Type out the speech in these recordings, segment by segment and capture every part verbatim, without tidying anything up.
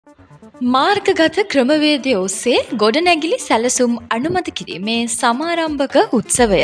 මාර්ගගත ක්‍රමවේදය ඔස්සේ ගොඩනැගිලි සැලසුම් අනුමත කිරීමේ සමාරම්භක උත්සවය.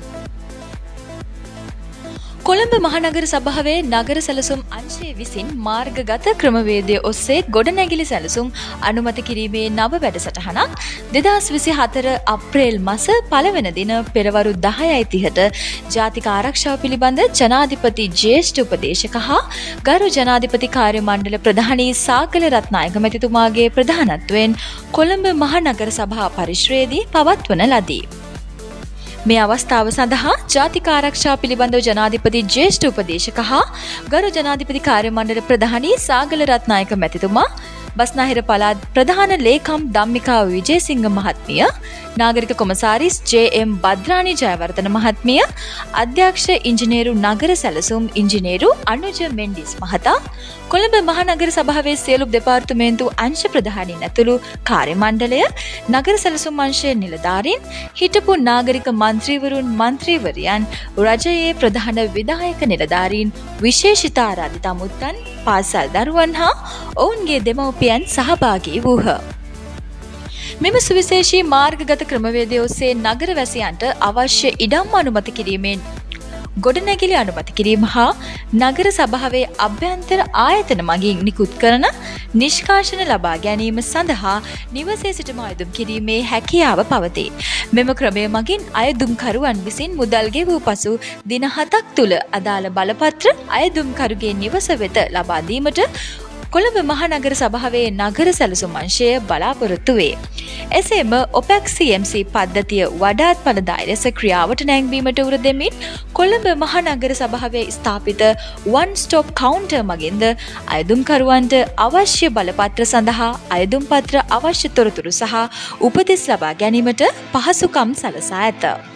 කොළඹ මහනගර සභාවේ නගර සැලසුම් අංශය විසින් මාර්ගගත ක්‍රමවේදය ඔස්සේ ගොඩනැගිලි සැලසුම් අනුමත කිරීමේ නව වැඩසටහනක් දෙදහස් විසිහතර අප්‍රේල් මාස පළවන දින පෙරවරු දහයයි තිහට ජාතික ආරක්ෂාව පිළිබඳ ජනාධිපති ජ්‍යෙෂ්ඨ උපදේශක හා ගරු ජනාධිපති කාර්ය මණ්ඩල ප්‍රධානී සාගල රත්නායක මැතිතුමාගේ ප්‍රධානත්වයෙන් කොළඹ මහනගර සභා පරිශ්‍රයේදී පවත්වන ලදී. මේ අවස්ථාව සඳහා ජාතික ආරක්ෂාව පිළිබඳව ජනාධිපති ජ්‍යෙෂ්ඨ උපදේශක හා ගරු ජනාධිපති කාර්ය මණ්ඩල ප්‍රධානී සාගල රත්නායක මැතිතුමා, බස්නාහිර පළාත් ප්‍රධාන ලේකම් ධම්මිකා විජේසිංහ මහත්මිය, නාගරික කොමසාරිස් ජේ එම් බද්රානි ජයවර්ධන මහත්මිය, අධ්‍යක්ෂ ඉංජිනේරු නගර සැලසුම් ඉංජිනේරු අනුජ මෙන්ඩිස් මහතා, කොළඹ මහනගර සභාවේ සියලු දෙපාර්තමේන්තු අංශ ප්‍රධානීන් ඇතුළු කාර්ය මණ්ඩලය, නගර සැලසුම් අංශයේ නිලධාරීන්, හිටපු නාගරික මන්ත්‍රීවරුන් මන්ත්‍රීවරයන්, රජයේ ප්‍රධාන විධායක නිලධාරීන්, විශේෂිත ආරාධිත අමුත්තන්, පාසල් දරුවන් හා ඔවුන්ගේ දෙමව්පියන් සහභාගී වූහ. මෙම සුවිශේෂී මාර්ගගත ක්‍රමවේදය ඔස්සේ නගර වැසියන්ට අවශ්‍ය ඉඩම් අනුමත කිරීමෙන් ගොඩනැගිලි අනුමත කිරීම හා නගර සභාවේ අභ්‍යන්තර ආයතන මගින් නිකුත් කරන නිෂ්කාශන ලබා ගැනීම සඳහා නිවසේ සිටම අයදුම් කිරීමේ හැකියාව පවතී. මෙම ක්‍රමය මගින් අයදුම්කරුවන් විසින් මුදල් ගෙවූ පසු දින හතක් තුළ අදාළ බලපත්‍ර අයදුම්කරුගේ නිවස වෙත ලබා දීමට කොළඹ මහනගර සභාවේ නගර සැලසුම් අංශය බලාපොරොත්තු වේ. එසේම ඔපෙක් සී එම් සී පද්ධතිය වඩාත් ඵලදායී ලෙස ක්‍රියාවට නැංවීමට උර දෙමින් කොළඹ මහනගර සභාවේ ස්ථාපිත වන් ස්ටොප් කවුන්ටර් මගින්ද අයදුම්කරුවන්ට අවශ්‍ය බලපත්‍ර සඳහා අයදුම් පත්‍ර අවශ්‍ය තොරතුරු සහ උපදෙස් ලබා ගැනීමට පහසුකම් සලසා ඇත.